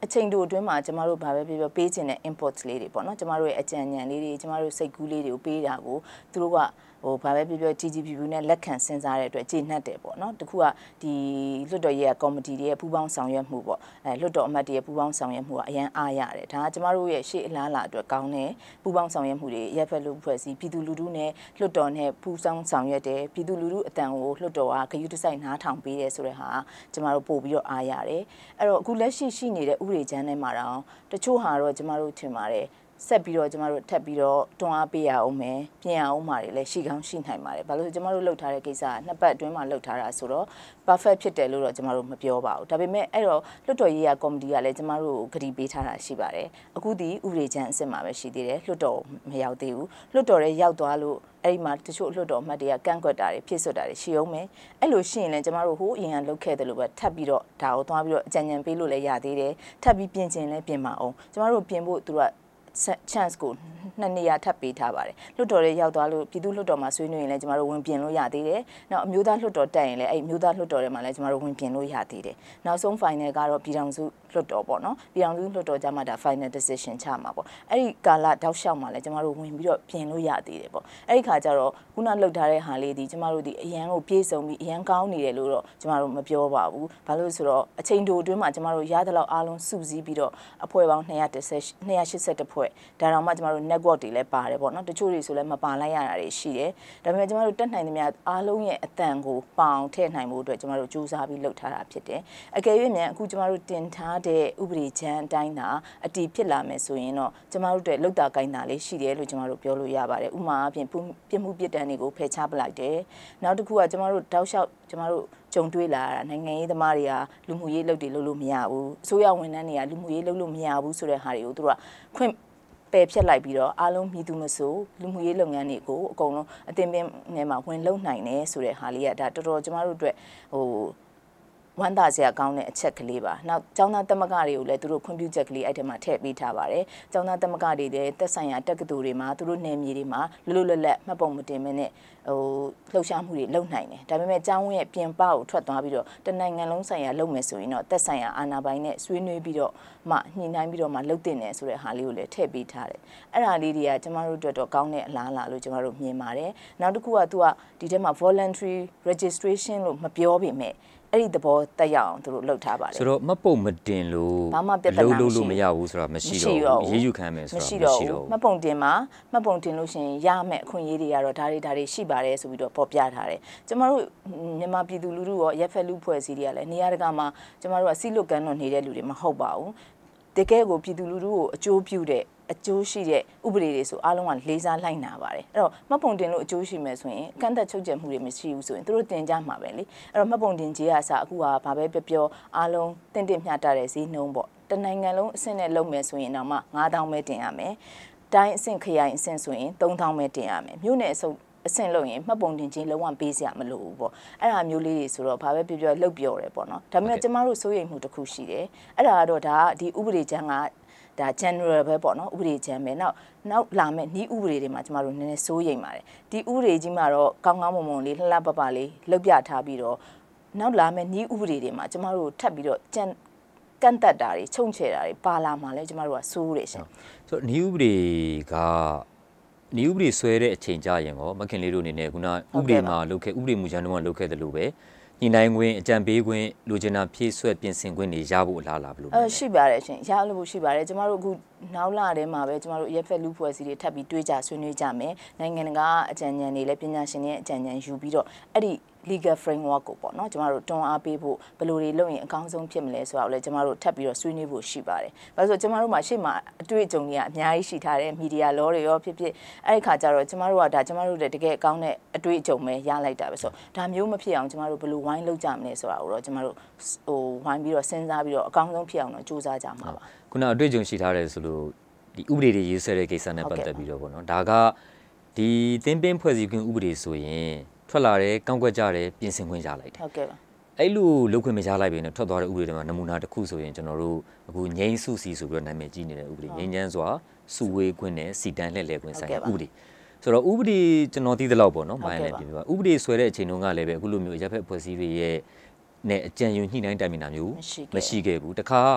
အချိန်တို့အတွင်းမှာကျမတို့ဘာပဲပြောပြောပေးခြင်းတဲ့ inputs လေးတွေပေါ့နော်ကျမတို့ရဲ့အကြံဉာဏ်လေးတွေကျမတို့စိတ်ကူးလေးတွေကိုပေးတာကိုသူတို့ကဟိုဘာပဲပြောပြော T G P P နဲ့လက်ခံစဉ်းစားတဲ့အတွက်ကျေနပ်တယ်ပေါ့နော်တခုကဒီလွတ်တော်ရဲ့ကော်မတီတွေရဲ့ပူးပေါင်းဆောင်ရွက်မှုပေါ့အဲလွတ်တော်အမတ်တွေရဲ့ပူးပေါင်းဆောင်ရွက်မှုကအရန်အားရတယ်ဒါကကျမတို့ရဲ့ရှေ့အလားအလာအတွက်ကောင်းတဲ့ပူးပေါင်းဆောင်ရွက်မှုတွေရက်ဖက်လူဖွဲ့စည်းပြည်သူလူထုနဲ့လွတ်တော်နဲ့ပူးပေါင်းဆောင်ရွက်တယ်ပြည်သူလူထုအတန်ကိုလွတ်တော်ကဂရုတစိုက်နားထောင်ပေးတယ်ဆိုတဲ့ဟာကျမတို့ပို့ပြီးတော့အားရတယ်အဲ့တော့အခုလက်ရှိရှိနေတဲ့ဥပဒေချမ်းထဲမှာတော့တချို့ဟာတော့ကျမတို့ထင်ပါတယ်ဆက်ပြီးတော့ကျမတို့ထပ်ပြီးတော့တွန်းအားပေးရအောင်မယ်ပြင်ရအောင်ပါတယ်လည်းရှိကောင်းရှိနိုင်ပါတယ်ဘာလို့လဲကျမတို့လှုပ်ထားတဲ့ကိစ္စကနှစ်ပတ်အတွင်းမှာလှုပ်ထားတာဆိုတော့ perfect ဖြစ်တယ်လို့တော့ကျမတို့မပြောပါဘူးဒါပေမဲ့အဲ့တော့လွှတ်တော်ရေးရာကော်မတီကလည်းကျမတို့ကိုဂရုပေးထားတာရှိပါတယ်အခုဒီဥပဒေချမ်းအစ်စ်မှာပဲရှိသေးတယ်လွှတ်တော်မရောက်သေးဘူးလွှတ်တော်ရဲ့ရောက်သွားလို့အဲ့ဒီမှာတချို့လွှတ်တော်အမတ်တွေကကန့်ကွက်တာတွေဖြစ်ဆွတ်တာတွေရှိအောင်မယ်အဲ့လိုရှိရင်လည်းကျမတို့ဟိုအရင်ကလှုပ်ခဲ့တယ်လို့ပဲထပ်ပြီးတော့ဒါကိုသွားပြီးတော့အကြံဉာဏ်ပေးလို့လည်းရသေးတယ်ထပ်ပြီးပြင်ကျင်လည်းပြင်ပါအောင်ကျမတို့ပြင်ဖို့သူကchance ကိုနှစ်နေရာထပ်ပေးထားပါတယ်လွှတ်တော်ရဲ့ရောက်သွားလို့ပြည်သူ့လွှတ်တော်မှာဆွေးနွေးရင်လည်းကျမတို့ဝင်ပြင်လို့ရသေးတယ်နောက်အမျိုးသားလွှတ်တော်တက်ရင်လည်းအဲ့မျိုးသားလွှတ်တော်ထဲမှာလည်းကျမတို့ဝင်ပြင်လို့ရသေးတယ်နောက်ဆုံး final ကတော့ပြည်ထောင်စုလွှတ်တော်ပေါ့နော်ပြည်ထောင်စုလွှတ်တော်ကြမှာဒါ final decision ချမှာပေါ့အဲ့ဒီကာလတောက်လျှောက်မှာလည်းကျမတို့ဝင်ပြီးတော့ပြင်လို့ရသေးတယ်ပေါ့အဲ့ဒီခါကျတော့ခုနလှုပ်ထားတဲ့ဟာလေးဒီကျမတို့ဒီအရန်ကိုပြေဆုံးပြီးအရန်ကောင်းနေတယ်လို့တော့ကျမတို့မပြောပါဘူးဘာလို့ဆိုတော့အချိန်တိုအတွင်းမှာကျမတို့ရသလောက်အားလုံးစုစည်းပြီးတော့အဖွဲ့ပေါင်းtwo hundred eighty-oneဖွဲ့ဒါတော့မှကျမတို့ network တွေလည်းပါတယ်ပေါ့နော်တချို့တွေဆိုလည်းမပါလိုက်ရတာတွေရှိတယ်ဒါပေမဲ့ကျမတို့တက်နိုင်သမျှအားလုံးရဲ့အတန်ကိုပေါအောင်ထည့်နိုင်မှုအတွက်ကျမတို့စူးစမ်းပြီးလုပ်ထားတာဖြစ်တယ်အကယ်၍မြန်အခုကျမတို့တင်ထားတဲ့ဥပဒေချမ်းအတိုင်းသာအတည်ဖြစ်လာမယ်ဆိုရင်တော့ကျမတို့တွေလောက်တာကိုင်းတာလေးရှိတယ်လို့ကျမတို့ပြောလို့ရပါတယ်ဥပမာအပြင်ပြမှုပြစ်ဒဏ်တွေကိုဖယ်ရှားပလိုက်တယ်နောက်တစ်ခုကကျမတို့တောက်လျှောက်ကျမတို့ကြုံတွေ့လာတာနိုင်ငံရေးသမားတွေကလူမှုရေးလုပ်တွေလုပ်လို့မရဘူးအစိုးရဝန်ထမ်းတွေကလူမှုရေးလုပ်လို့မရဘူးဆိုတဲ့ဟာတွေကိုသူတို့ကခွင့်ပယ်ဖြတ်လိုက်ပြီးတော့အားလုံးမြည်သူမဆိုလူမှုရေးလုပ်ငန်းတွေကိုအကုန်လုံးအတင်းပင်းထဲမှာဝင်လုံနိုင်တယ်ဆိုတဲ့ဟာလေးကဒါတော်တော်ကျမတို့အတွက်ဟိုဝမ်းသာစရာကောင်းတဲ့အချက်ကလေးပါနောက်ကျောင်းသားသမဂ္ဂတွေကိုလည်းသူတို့ခွင့်ပြုချက်ကလေးအဲ့ထဲမှာထည့်ပေးထားပါတယ်ကျောင်းသားသမဂ္ဂတွေလည်းတက်ဆိုင်ရာတက္ကသိုလ်တွေမှာသူတို့နယ်မြေတွေမှာလွတ်လွတ်လပ်လပ်မှတ်ပုံမတင်မနဲ့ဟိုလှုပ်ရှားမှုတွေလုပ်နိုင်တယ်ဒါပေမဲ့ကျောင်းရဲ့ပြင်ပကိုထွက်သွားပြီးတော့တနိုင်ငံလုံးဆိုင်ရာလုပ်မယ်ဆိုရင်တော့တက်ဆိုင်ရာအာဏာပိုင်နဲ့ဆွေးနွေးပြီးတော့မှညှိနှိုင်းပြီးတော့မှလုပ်တင်တယ်ဆိုတဲ့ဟာလေးကိုလည်းထည့်ပေးထားတယ်အဲ့ဒါလေးတွေကကျမတို့အတွက်တော့ကောင်းတဲ့အလားအလာလို့ကျမတို့မြင်ပါတယ်နောက်တစ်ခုကသူကဒီထဲမှာ voluntary registration လို့မပြောပေမဲ့အဲ့ဒီသဘောတက်ရအောင်သူတို့လှုပ်ထားပါတယ်ဆိုတော့မပုံမတင်လို့ဘာမှပြဿနာမရှိလို့လို့မရဘူးဆိုတာမရှိတော့ဘူးရေးယူခံမယ်ဆိုတာမရှိတော့ဘူးမပုံတင်မှာမပုံတင်လို့ရှိရင်ရမယ်အခွင့်အရေးတွေကတော့ဒါတွေဒါတွေရှိပါတယ်ဆိုပြီးတော့ပေါ်ပြထားတယ်ကျမတို့မြန်မာပြည်သူလူထုရောရက်ဖက်လူဖွဲ့စည်းတွေကလည်းနေရာတကာမှာကျမတို့ကစီလွတ်ကန်းလွန်နေတဲ့လူတွေမဟုတ်ပါဘူးတကယ်ကိုပြည်သူလူထုကိုအကျိုးပြုတဲ့အကျိုးရှိတဲ့ဥပဒေတွေဆိုအားလုံးကလေးစားလိုက်နာပါတယ်အဲ့တော့မှတ်ပုံတင်လို့အကျိုးရှိမယ်ဆိုရင်ကန့်သက်ချုပ်ကျက်မှုတွေမရှိဘူးဆိုရင်သူတို့တင်ကြမှာပဲလေအဲ့တော့မှတ်ပုံတင်ကြေးအစားအခုကဘာပဲပြောပြောအားလုံးတင့်တင့်မျှတတဲ့ဈေးနှုန်းပေါ့တနိုင်ငံလုံးအဆင့်နဲ့လုပ်မယ်ဆိုရင်တော့မှnine thousandပဲတင်ရမယ်တိုင်းအဆင့်ခရိုင်အဆင့်ဆိုရင်three thousandပဲတင်ရမယ်မြို့နယ်အစုံအဆင့်လို့ရင်မှတ်ပုံတင်ခြင်းလုံးဝပေးစရာမလိုဘူးပေါ့အဲ့ဒါမျိုးလေးတွေဆိုတော့ဘာပဲပြောပြောလှုပ်ပြောတယ်ပေါ့နော်ဒါပေမဲ့ကျမတို့စိုးရိမ်မှုတစ်ခုရှိတယ်အဲ့ဒါကတော့ဒါဒီဥပဒေချမ်းကဒါ general ပဲပေါ့နော်ဥပဒေချမ်းပဲနောက်နောက်လာမဲ့ဤဥပဒေတွေမှာကျမတို့နည်းနည်းစိုးရိမ်ပါတယ်ဒီဥပဒေကြီးမှာတော့ကောင်းကောင်းမွန်မွန်လေးလှလှပပလေးလှုပ်ပြထားပြီးတော့နောက်လာမဲ့ဤဥပဒေတွေမှာကျမတို့ထပ်ပြီးတော့ကြံကန့်တက်တာတွေချုံချယ်တာတွေပါလာမှာလဲကျမတို့ကစိုးတယ်ရှင်ဆိုတော့ဤဥပဒေကဤဥပဒေဆွဲတဲ့အချိန်ကြရင်ရောမခင်လေးတို့အနေနဲ့ခုနဥပဒေမှာလုပ်ခဲ့ဥပဒေမူကြမ်းတော့လုပ်ခဲ့တယ်လို့ပဲညီနိုင်ခွင့်အကြံပေးခွင့်လူချင်တာဖြည့်ဆွက်ပြင်ဆင်ခွင့်တွေရဖို့အလားအလာဘယ်လိုလဲအဲရှိပါတယ်ရှင်ရလို့ရှိပါတယ်ကျမတို့အခုနောက်လာထဲမှာပဲကျမတို့ရက်ဖက်လူဖွဲ့စည်းတွေထပ်ပြီးတွေးကြဆွေးနွေးကြမယ်နိုင်ငံကအကြံဉာဏ်တွေလည်းပညာရှင်တွေအကြံဉာဏ်ယူပြီးတော့အဲ့ဒီ legal framework ကိုပေါ့နော်ကျမတို့တွန်းအားပေးဖို့ဘယ်လိုတွေလုပ်ရင်အကောင်းဆုံးဖြစ်မလဲဆိုတာကိုလည်းကျမတို့ထပ်ပြီးတော့ဆွေးနွေးဖို့ရှိပါတယ်။ဘာလို့ဆိုကျမတို့မှာရှေ့မှာအတွေ့အကြုံတွေကအများကြီးရှိထားတဲ့ media law တွေရောဖြစ်ဖြစ်အဲ့ဒီခါကျတော့ကျမတို့ကဒါကျမတို့တကယ်အကောင်းတဲ့အတွေ့အကြုံပဲရလိုက်တာပဲဆိုတော့ဒါမျိုးမဖြစ်အောင်ကျမတို့ဘယ်လိုဝိုင်းလုပ်ကြမလဲဆိုတာကိုတော့ကျမတို့ဟိုဝိုင်းပြီးတော့စဉ်းစားပြီးတော့အကောင်းဆုံးဖြစ်အောင်တော့ကြိုးစားကြမှာပါ။ခုနအတွေ့အကြုံရှိထားတယ်ဆိုလို့ဒီဥပဒေတွေရေးဆွဲတဲ့ကိစ္စနဲ့ပတ်သက်ပြီးတော့ပေါ့နော်ဒါကဒီသင်းပင်းဖွဲ့စည်းခွင့်ဥပဒေဆိုရင်ထွက်လာတယ်ကောင်းကွက်ကြတယ်ပြင်ဆင်ခွင့်ရလိုက်တယ်ဟုတ်ကဲ့ပါအဲ့လိုလုပ်ခွင့်မရလိုက်ဘဲနဲ့ထွက်သွားတဲ့ဥပဒေတွေမှာနမူနာတစ်ခုဆိုရင်ကျွန်တော်တို့အခုငိမ့်စုစီဆိုပြီးတော့နာမည်ကြီးနေတဲ့ဥပဒေငိမ့်ချမ်းစွာစုဝေးခွင့်နဲ့စီတန်းလှည့်လည်ခွင့်ဆိုင်ရာဥပဒေဆိုတော့ဥပဒေကျွန်တော်သိသလောက်ပေါ့နော်မိုင်းလည်းပြင်ပြပါဥပဒေဆွဲတဲ့အချိန်တုန်းကလည်းပဲအခုလိုမျိုးရပ်ဖက်ဖွဲ့စည်းတွေရဲ့နဲ့အကြံဉာဏ်ညှိနှိုင်းတိုင်ပင်တာမျိုးမရှိခဲ့ဘူးတခါ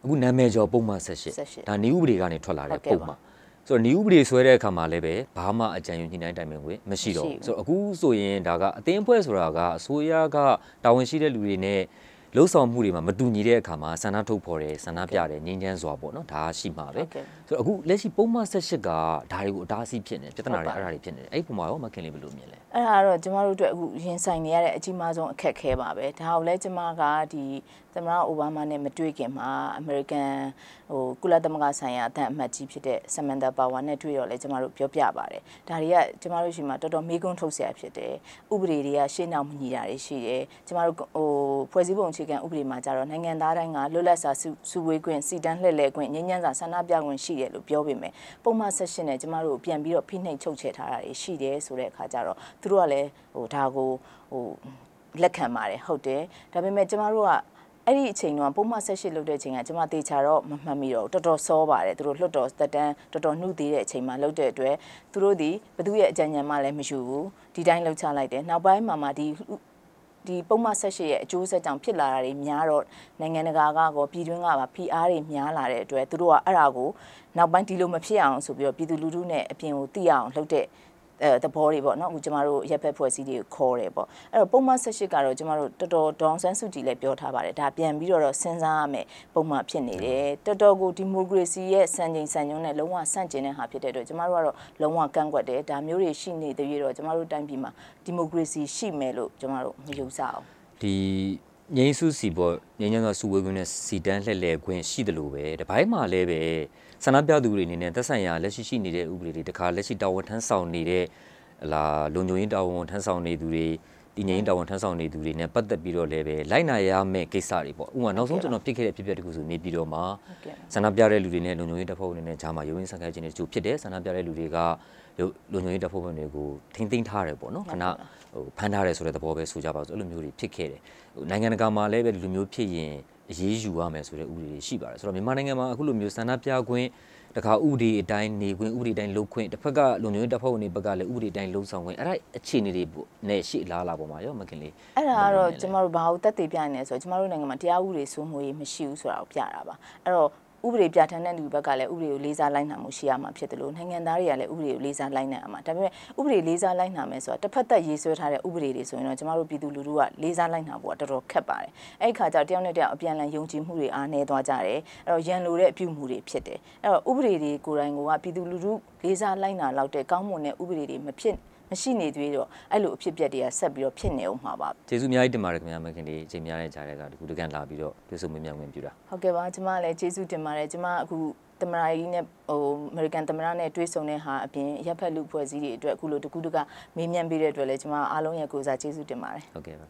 အခုနာမည်ကျော်ပုံမှန်ဆက်ရှစ်ဒါနေဥပဒေကနေထွက်လာတဲ့ပုံမှန်ဆိုတော့နေဥပဒေဆွဲတဲ့အခါမှာလည်းပဲဘာမှအကြံဉာဏ်ညှိနှိုင်းတိုင်ပင်ခွင့်မရှိတော့ဘူးဆိုတော့အခုဆိုရင်ဒါကအသင်းအဖွဲ့ဆိုတာကအစိုးရကတာဝန်ရှိတဲ့လူတွေနဲ့လှုပ်ဆောင်မှုတွေမှာမတူညီတဲ့အခါမှာဆန္ဒထုတ်ဖော်တယ်ဆန္ဒပြတယ်ငြိမ်းချမ်းစွာပေါ့နော်ဒါရှိမှာပဲဆိုတော့အခုလက်ရှိပုံမှန်ဆက်ရှစ်ကဒါတွေကိုအတားအဆီးဖြစ်နေပြဿနာတွေအဲ့ဒါတွေဖြစ်နေတယ်အဲ့ဒီပုံမှာရောမခင်လေးဘယ်လိုမြင်လဲအဲ့ဒါတော့ကျမတို့အတွက်အခုရင်ဆိုင်နေရတဲ့အကြီးမားဆုံးအခက်အခဲပါပဲဒါကိုလည်းကျမကဒီသမ္မတအိုဘားမားနဲ့မတွေ့ခင်မှာအမေရိကန်ဟိုကုလသမဂ္ဂဆိုင်ရာအသံအမတ်ကြီးဖြစ်တဲ့ဆမန်ဒါပါဝါနဲ့တွေ့တော့လေကျမတို့ပြောပြပါတယ်ဒါတွေကကျမတို့ရှိမှတော်တော်မေးခွန်းထုတ်ဆရာဖြစ်တယ်ဥပဒေတွေကရှင်းအောင်မညီတာတွေရှိတယ်ကျမတို့ဟိုဖွဲ့စည်းပုံအခြေခံဥပဒေမှာကြတော့နိုင်ငံသားတိုင်းကလွတ်လပ်စွာစုဝေးခွင့်စီတန်းလှည့်လည်ခွင့်ငြိမ်းချမ်းစွာဆန္ဒပြခွင့်ရှိတယ်လို့ပြောပေမဲ့ပုံမှန်ဆက်ရှင်နဲ့ကျမတို့ပြန်ပြီးတော့ဖိနှိပ်ချုပ်ချယ်ထားတာတွေရှိတယ်ဆိုတဲ့အခါကျတော့သူတို့ကလည်းဟိုဒါကိုဟိုလက်ခံပါတယ်ဟုတ်တယ်ဒါပေမဲ့ကျမတို့ကအဲ့ဒီအချိန်တော့ပုံမှန်ဆက်ရှိလုပ်တဲ့အချိန်ကကျွန်မတေချာတော့မမှတ်မိတော့တော်တော်စောပါတယ်သူတို့လွတ်တော်တက်တန်းတော်တော်နှုတ်သေးတဲ့အချိန်မှာလုပ်တဲ့အတွက်သူတို့ဒီဘသူရဲ့အကြံဉာဏ်မှလည်းမယူဘူးဒီတိုင်းလှုပ်ချလိုက်တယ်နောက်ပိုင်းမှာမှဒီဒီပုံမှန်ဆက်ရှိရဲ့အကျိုးဆက်ကြောင့်ဖြစ်လာတာတွေများတော့နိုင်ငံတကာကကောပြည်တွင်းကပါ P R တွေများလာတဲ့အတွက်သူတို့ကအဲ့ဒါကိုနောက်ပိုင်းဒီလိုမဖြစ်အောင်ဆိုပြီးတော့ပြည်သူလူထုနဲ့အပြင်ကိုသိအောင်လုပ်တဲ့အဲသဘောတွေပေါ့နော်အခုကျမတို့ရပ်ဖက်ဖွဲ့စည်းတွေကိုခေါ်တယ်ပေါ့အဲ့တော့ပုံမှန်ဆက်ရှိကတော့ကျမတို့တော်တော်ဒေါအောင်ဆန်းစုကြည်လည်းပြောထားပါတယ်ဒါပြန်ပြီးတော့စဉ်းစားရမယ်ပုံမှန်ဖြစ်နေတယ်တော်တော်ကိုဒီမိုကရေစီရဲ့စံချိန်စံညွှန်းနဲ့လုံးဝဆန့်ကျင်တဲ့ဟာဖြစ်တဲ့အတွက်ကျမတို့ကတော့လုံးဝကန့်ကွက်တယ်ဒါမျိုးတွေရှိနေတဲ့ပြီးတော့ကျမတို့တိုင်းပြည်မှာဒီမိုကရေစီရှိမယ်လို့ကျမတို့မယူဆအောင်ဒီငြိမ်းစုစီပေါ့ငြိမ်းချမ်းသောစုဝေးခွင့်နဲ့စီတန်းလှည့်လည်ခွင့်ရှိတယ်လို့ပဲတပိုင်းမှာလည်းပဲဆန္ဒပြသူတွေအနေနဲ့သက်ဆိုင်ရာလက်ရှိရှိနေတဲ့ဥပဒေတွေတခါလက်ရှိတာဝန်ထမ်းဆောင်နေတဲ့လာလုံခြုံရေးတာဝန်ထမ်းဆောင်နေသူတွေတည်ငြိမ်တာဝန်ထမ်းဆောင်နေသူတွေနဲ့ပတ်သက်ပြီးတော့လည်းပဲလိုက်နာရမယ့်ကိစ္စတွေပေါ့ဥပမာနောက်ဆုံးကျွန်တော်ဖြစ်ခဲ့တဲ့ဖြစ်ပျက်တစ်ခုဆိုနေပြီးတော့မှဆန္ဒပြတဲ့လူတွေနဲ့လုံခြုံရေးတပ်ဖွဲ့ဝင်တွေနဲ့ဂျာမှာရုံးရင်းဆန့်ကျင်ခြင်းတွေကျဖြစ်တယ်ဆန္ဒပြတဲ့လူတွေကလုံခြုံရေးတပ်ဖွဲ့ဝင်တွေကိုထိမ့်သိမ်းထားတယ်ပေါ့နော်ခဏဟိုဖမ်းထားတယ်ဆိုတဲ့သဘောပဲဆိုကြပါစို့အဲ့လိုမျိုးတွေဖြစ်ခဲ့တယ်ဟိုနိုင်ငံတကာမှာလည်းပဲလူမျိုးဖြစ်ရင်အရေးယူရမယ်ဆိုတဲ့ဥပဒေတွေရှိပါတယ်ဆိုတော့မြန်မာနိုင်ငံမှာအခုလိုမျိုးဆန္ဒပြခွင့်တခါဥပဒေအတိုင်းနေခွင့်ဥပဒေတိုင်းလုပ်ခွင့်တစ်ဖက်ကလုံခြုံရေးတပ်ဖွဲ့ဝင်တွေဘက်ကလည်းဥပဒေတိုင်းလုံးဆောင်ခွင့်အဲ့ဒါအခြေအနေတွေနဲ့ရှေ့လားလာပေါ်မှာရောမခင်လေးအဲ့ဒါကတော့ကျမတို့ဘာလို့တက်တည်ပြနေလဲဆိုတော့ကျမတို့နိုင်ငံမှာတရားဥပဒေစိုးမိုးရေးမရှိဘူးဆိုတာကိုပြတာပါအဲ့တော့ဥပဒေပြဋ္ဌာန်းတဲ့လူဘက်ကလည်းဥပဒေကိုလေးစားလိုက်နာမှုရှိရမှာဖြစ်တယ်လို့နိုင်ငံသားတွေကလည်းဥပဒေကိုလေးစားလိုက်နာရမှာဒါပေမဲ့ဥပဒေလေးစားလိုက်နာမယ်ဆိုတာတစ်ဖက်သက်ရေးဆွဲထားတဲ့ဥပဒေတွေဆိုရင်တော့ကျမတို့ပြည်သူလူထုကလေးစားလိုက်နာဖို့ကတော်တော်ခက်ပါတယ်အဲ့ဒီခါကျတော့တယောက်နဲ့တယောက်အပြန်အလှန်ယုံကြည်မှုတွေအားနည်းသွားကြတယ်အဲ့တော့ရန်လိုတဲ့အပြုမှုတွေဖြစ်တယ်အဲ့တော့ဥပဒေတွေကိုယ်တိုင်ကပြည်သူလူထုလေးစားလိုက်နာလောက်တဲ့ကောင်းမွန်တဲ့ဥပဒေတွေမဖြစ်မရှိနေသေးတော့အဲ့လိုအဖြစ်ပြက်တွေကဆက်ပြီးတော့ဖြစ်နေအောင်မှာပါကျေးဇူးအများကြီးတင်ပါတယ်ခင်ဗျာမခင်လေးအချိန်များတဲ့ကြားတဲ့ကတခုတကန်လာပြီးတော့တွေ့ဆုံမေးမြန်းခွင့်ပြုတာဟုတ်ကဲ့ပါကျမလည်းကျေးဇူးတင်ပါတယ်ကျမအခုသမရာကြီးနဲ့ဟိုအမေရိကန်သမရာနဲ့တွေ့ဆုံတဲ့ဟာအပြင်ရပ်ဖက်လူဖွဲ့စည်းတွေအတွက်အခုလိုတကူတကမေးမြန်းပေးတဲ့အတွက်လည်းကျမအားလုံးရဲ့ကိုယ်စားကျေးဇူးတင်ပါတယ်ဟုတ်ကဲ့ပါ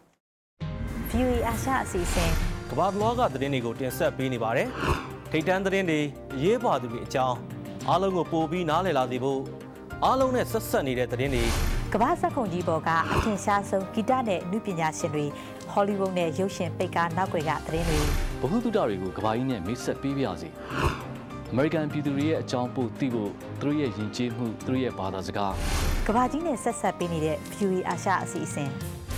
V O A အာရှအစီအစဉ်ကမ္ဘာလောကသတင်းတွေကိုတင်ဆက်ပေးနေပါတယ်ထိပ်တန်းသတင်းတွေအရေးပါသူတွေအကြောင်းအားလုံးကိုပို့ပြီးနားလည်လာစေဖို့အားလုံးနဲ့ဆက်ဆက်နေတဲ့သတင်းတွေကမ္ဘာစက်ခုံကြီးပေါ်ကအထင်ရှားဆုံးဂီတနဲ့အမှုပညာရှင်တွေဟောလီဝုဒ်နဲ့ရုပ်ရှင်ပိတ်ကားနောက်ွယ်ကသတင်းတွေဘဟုတုတတွေကိုကမ္ဘာကြီးနဲ့မိတ်ဆက်ပေးပါရစေအမေရိကန်ပြည်သူတွေရဲ့အကြောင်းပို့သိဖို့သူတို့ရဲ့ယဉ်ကျေးမှုသူတို့ရဲ့ဘာသာစကားကမ္ဘာကြီးနဲ့ဆက်ဆက်ပေးနေတဲ့ V O A အာရှအစီအစဉ်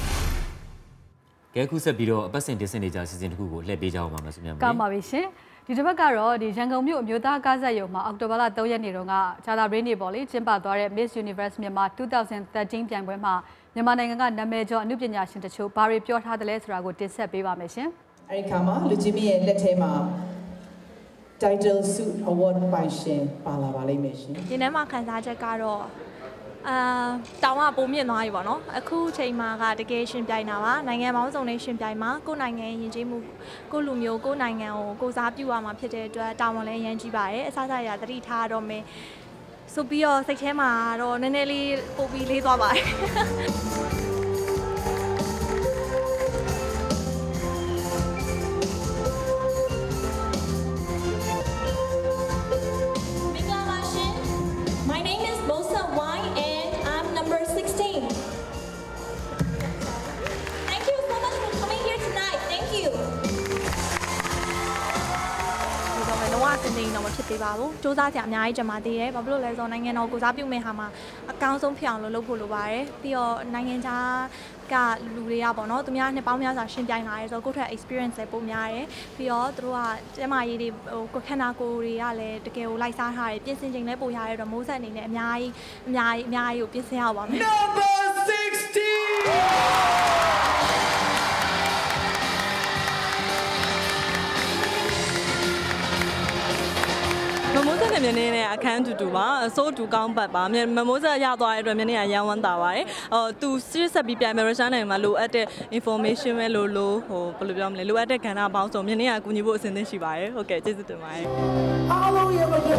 ကဲခုဆက်ပြီးတော့အပတ်စဉ်တင်ဆက်နေကြအစီအစဉ်တစ်ခုကိုလှည့်ပေးကြအောင်ပါမယ်ဆိုမြန်ကောင်းပါပြီရှင်ဒီတစ်ပတ်ကတော့ဒီရန်ကုန်မြို့အမျိုးသားကားဆက်ရုံမှာအောက်တိုဘာလ၃ရက်နေ့တုန်းကဂျာတာဘရင်းနေပေါ့လေကျင်းပသွားတဲ့ Miss Universe မြန်မာ၂၀၁၃ပြိုင်ပွဲမှာမြန်မာနိုင်ငံကနာမည်ကျော်အမှုပညာရှင်တချို့ဘာတွေပြောထားသလဲဆိုတာကိုတင်ဆက်ပေးပါမယ်ရှင်အဲဒီခါမှာလူကြီးမင်းရဲ့လက်ထဲမှာ title suit award ပိုင်ရှင်ပါလာပါလိမ့်မယ်ရှင်ဒီနေ့မှာခန်းစားချက်ကတော့အာတောင်ကပုံမြင့်သွားပြီပေါ့နော်အခုချိန်မှာကတကယ်ရှင်ပြိုင်တာပါနိုင်ငံပေါင်းစုံနဲ့ရှင်ပြိုင်မှာကိုယ်နိုင်ငံယဉ်ကျေးမှုကိုလူမျိုးကိုနိုင်ငံကိုကိုစားပြုရမှာဖြစ်တဲ့အတွက်တောင်ဝန်လည်းရမ်းကြီးပါတယ်အစစရသတိထားတော့မယ်ဆိုပြီးတော့စိတ်ထဲမှာတော့နည်းနည်းလေးပို့ပြီးလေးသွားပါတယ်စနေတော့မဖြစ်သေးသေးပါဘူးစူးစမ်းစရာအများကြီးကြံပါသေးတယ်ဘာဖြစ်လို့လဲဆိုတော့နိုင်ငံတော်ကိုစားပြုမဲ့ဟာမှာအကောင်းဆုံးဖြစ်အောင်လုပ်ဖို့လိုပါတယ်ပြီးတော့နိုင်ငံခြားကလူတွေကပေါ့နော်သူများနှစ်ပေါင်းများစွာရှင်းပြိုင်လာရဲဆိုတော့ကိုယ့်ထက် experience လည်းပိုများတယ်ပြီးတော့သူတို့ကကျမကြီးတွေဟိုကိုခန္ဓာကိုယ်တွေကလည်းတကယ်ကိုလိုက်စားထားတယ်ပြင်ဆင်ချိန်လည်းပိုရတဲ့တော့မိုးဆက်အနေနဲ့အများကြီးအများကြီးအများကြီးကိုပြင်ဆင်ရပါမယ် Number sixteen မမိုးဆက်နဲ့မြင်းနဲ့အခန်းတူတူပါအစိုးတူကောင်းပတ်ပါမမိုးဆက်ရသွားတဲ့အတွက်မြင်းနဲ့ရန်ဝမ်းတာပါတယ်အော်သူစစ်ဆက်ပြီးပြိုင်မယ်ရုရှားနိုင်ငံမှာလိုအပ်တဲ့ information ပဲလို့လို့ဟိုဘယ်လိုပြောမလဲလိုအပ်တဲ့ကဏ္ဍပေါင်းစုံမြင်းနဲ့ကကူညီဖို့အဆင်သင့်ရှိပါတယ်ဟုတ်ကဲ့ကျေးဇူးတင်ပါတယ်အားလုံးရပါကြ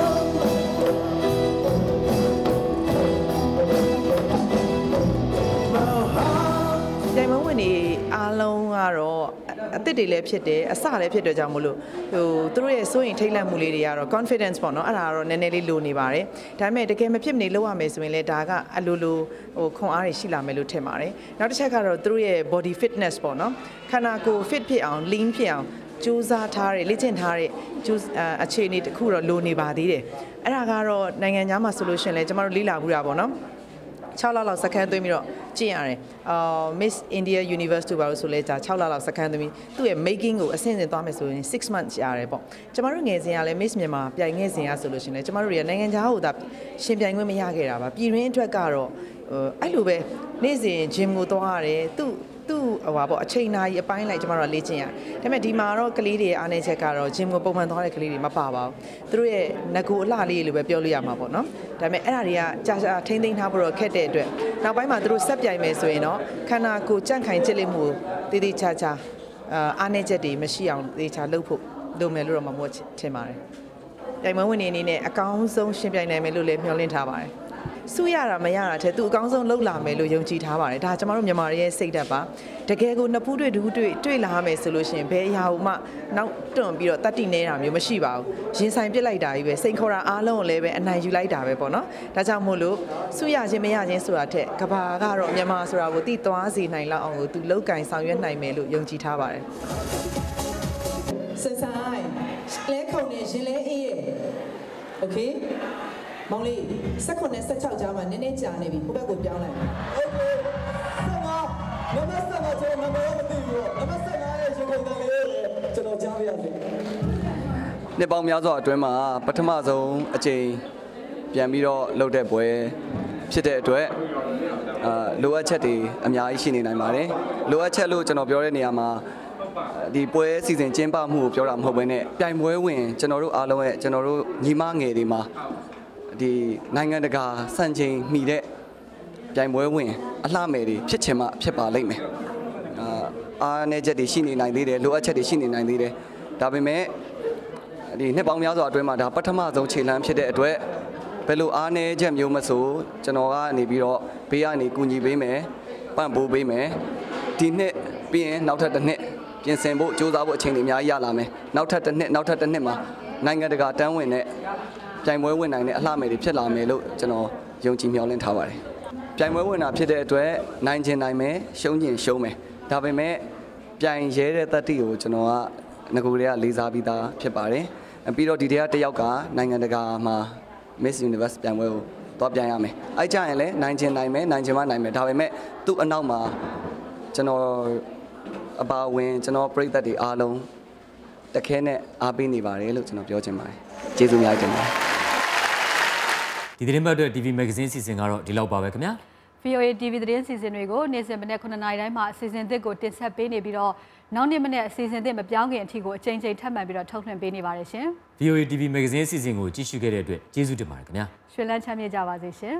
ပြိုင်ပွဲဝင်နေအားလုံးကတော့အသစ်တွေလည်းဖြစ်တယ်အစလည်းဖြစ်တဲ့ကြောင့်မလို့ဟိုသူတို့ရဲ့စိုးရင်ထိတ်လန့်မှုလေးတွေကတော့ confidence ပေါ့နော်အဲ့ဒါကတော့နည်းနည်းလေးလိုနေပါတယ်ဒါပေမဲ့တကယ်မဖြစ်မနေလုပ်ရမယ်ဆိုရင်လည်းဒါကအလိုလိုဟိုခွန်အားတွေရှိလာမယ်လို့ထင်ပါတယ်နောက်တစ်ချက်ကတော့သူတို့ရဲ့ body fitness ပေါ့နော်ခန္ဓာကိုယ် fit ဖြစ်အောင် lean ဖြစ်အောင်ကြိုးစားထားတဲ့လေ့ကျင့်ထားတဲ့ကြိုးအခြေအနေတစ်ခုတော့လိုနေပါသေးတယ်အဲ့ဒါကတော့နိုင်ငံခြားမှာဆိုလို့ရှိရင်လည်းကျမတို့လေ့လာမှုတာပေါ့နော်၆လလောက်စက္ကန့်သွင်းပြီးတော့ကျင့်ရတယ်အာ Miss India Universe တို့ပါလို့ဆိုလဲကြာ၆လလောက်စက္ကန့်သွင်းပြီးသူ့ရဲ့ making ကိုအဆင့်ဆင့်သွားမယ်ဆိုရင်six months ရတယ်ပေါ့ကျမတို့ငယ်စဉ်ကလည်း Miss မြန်မာပြိုင်ငယ်စဉ်ကဆိုလို့ရှိရင်လည်းကျမတို့တွေကနိုင်ငံခြားဟိုဒါရှင်ပြိုင်ခွင့်မရခဲ့တာပါပြည်တွင်းအတွက်ကတော့အဲ့လိုပဲနေ့စဉ် gym ကိုသွားရတယ်သူ့သူ့ဟိုပါပေါ့အချိန်နာကြီးအပိုင်းလိုက်ကျမတို့ကလေ့ကျင့်ရတယ်ဒါပေမဲ့ဒီမှာတော့ကလေးတွေအားနေချက်ကတော့ gym ကိုပုံမှန်သွားတဲ့ကလေးတွေမပါပါဘူးသူတို့ရဲ့ငကိုအလှလေးလိုပဲပြောလို့ရမှာပေါ့နော်ဒါပေမဲ့အဲ့ဒါတွေကကြာကြာထိမ့်သိမ်းထားဖို့တော့ခက်တဲ့အတွက်နောက်ပိုင်းမှာသူတို့ဆက်ပြိုင်မယ်ဆိုရင်တော့ခန္ဓာကိုယ်ကြန့်ခိုင်ကြစ်လိမ့်မှုတည်တည်ချာချာအားနေချက်တွေမရှိအောင်သေချာလုပ်ဖို့လုပ်မယ်လို့တော့မမို့ထင်ပါတယ်ပြိုင်ပွဲဝင်နေနေနဲ့အကောင်းဆုံးရှင်းပြိုင်နိုင်မယ်လို့လည်းမျှော်လင့်ထားပါတယ်စူရတာမရတာတဲ့သူအကောင်းဆုံးလှုပ်လာမယ်လို့ယုံကြည်ထားပါတယ်ဒါကျွန်တော်တို့မြန်မာရဲ့စိတ်ဓာတ်ပါတကယ်ကိုနှစ်ဖူးတွေ့ဒူးတွေ့တွေ့လာမယ်ဆိုလို့ရှိရင်ဘယ်အရာမှနောက်တွန့်ပြီးတော့တတ်တိနေတာမျိုးမရှိပါဘူးရင်ဆိုင်ပစ်လိုက်တာကြီးပဲစိန်ခေါ်တာအားလုံးကိုလည်းပဲအနိုင်ယူလိုက်တာပဲပေါ့နော်ဒါကြောင့်မို့လို့စူရခြင်းမရခြင်းဆိုတာထက်ကဘာကတော့မြန်မာဆိုတာကိုသိသွားစေနိုင်လောက်အောင်ကိုသူလောက်ကင်ဆောင်ရွက်နိုင်မယ်လို့ယုံကြည်ထားပါတယ်စဆိုင်လဲခုံနေရင်လဲအေးရဲ့โอเคမောင်လေး၁၉နဲ့၁၆ကြားမှာနည်းနည်းကြာနေပြီဟိုဘက်ကိုပြောင်းလိုက်โอเคဆက်ပါနံပါတ်၁၅ကျွန်တော်နံပါတ်မသိဘူးနံပါတ်၁၅ရဲ့ရှင်ကုန်တယ်လေးကျွန်တော်ကြားပြရစီနှစ်ပေါင်းများစွာအတွင်းမှာပထမဆုံးအကြိမ်ပြန်ပြီးတော့လှုပ်တဲ့ပွဲဖြစ်တဲ့အတွက်အာလိုအပ်ချက်တွေအများကြီးရှိနေနိုင်ပါတယ်လိုအပ်ချက်လို့ကျွန်တော်ပြောတဲ့နေရာမှာဒီပွဲစီစဉ်ကျင်းပမှုကိုပြောတာမဟုတ်ဘဲနဲ့ပြိုင်ပွဲဝင်ကျွန်တော်တို့အားလုံးရဲ့ကျွန်တော်တို့ညီမငယ်တွေမှာဒီနိုင်ငံတကာစံချိန်မီတဲ့ပြိုင်ပွဲဝင်အလှမယ်တွေဖြစ်ချင်မှဖြစ်ပါလိမ့်မယ်အာအားနည်းချက်တွေရှိနေနိုင်သေးတယ်လိုအပ်ချက်တွေရှိနေနိုင်သေးတယ်ဒါပေမဲ့ဒီနှစ်ပေါင်းများစွာအတွင်းမှာဒါပထမဆုံးခြေလှမ်းဖြစ်တဲ့အတွက်ဘယ်လိုအားနည်းချက်မျိုးမဆိုကျွန်တော်ကနေပြီးတော့ဘေးကနေကူညီပေးမယ်ပံ့ပိုးပေးမယ်ဒီနှစ်ပြီးရင်နောက်ထပ်တစ်နှစ်ပြင်ဆင်ဖို့စူးစမ်းဖို့အချိန်တွေအများကြီးရလာမယ်နောက်ထပ်တစ်နှစ်နောက်ထပ်တစ်နှစ်မှာနိုင်ငံတကာတန်းဝင်တဲ့ပြိုင်ပွဲဝင်နိုင်တဲ့အလှမယ်တွေဖြစ်လာမယ်လို့ကျွန်တော်ယုံကြည်မျှော်လင့်ထားပါတယ်ပြိုင်ပွဲဝင်တာဖြစ်တဲ့အတွက်နိုင်ချင်နိုင်မယ်ရှုံးချင်ရှုံးမယ်ဒါပေမဲ့ပြိုင်ရဲတဲ့တတိကိုကျွန်တော်ကငကိုတွေကလေးစားပြီးသားဖြစ်ပါတယ်ပြီးတော့ဒီတည်းကတယောက်ကနိုင်ငံတကာမှာ Miss Universe ပြိုင်ပွဲကိုသွားပြိုင်ရမယ်အဲ့ကြရင်လည်းနိုင်ချင်နိုင်မယ်နိုင်ချင်မှနိုင်မယ်ဒါပေမဲ့သူ့အနောက်မှာကျွန်တော်အပါဝင်ကျွန်တော်ပြည်သက်တွေအားလုံးတခဲနဲ့အားပေးနေပါတယ်လို့ကျွန်တော်ပြောချင်ပါတယ်ကျေးဇူးများတင်ပါတယ်ဒီသတင်းပတ်အတွက် တီဗီ Magazine စီစဉ်ကတော့ဒီလောက်ပါပဲခင်ဗျာဗီအိုအေ တီဗီ သတင်းစီစဉ်တွေကိုနေ့စဉ်မနေ့ခုနှစ်နာရီတိုင်းမှာအစီအစဉ်သစ်ကိုတင်ဆက်ပေးနေပြီးတော့နောက်နေ့မနေ့အစီအစဉ်သစ်မပြောင်းခင်အထိကိုအချိန်ချင်းထပ်မံပြီးတော့ထုတ်လွှင့်ပေးနေပါတယ်ရှင်ဗီအိုအေ တီဗီ Magazine စီစဉ်ကိုကြည့်ရှုခဲ့တဲ့အတွက်ကျေးဇူးတင်ပါတယ်ခင်ဗျာရွှေလန်းချမ်းမြေ့ကြပါစေရှင်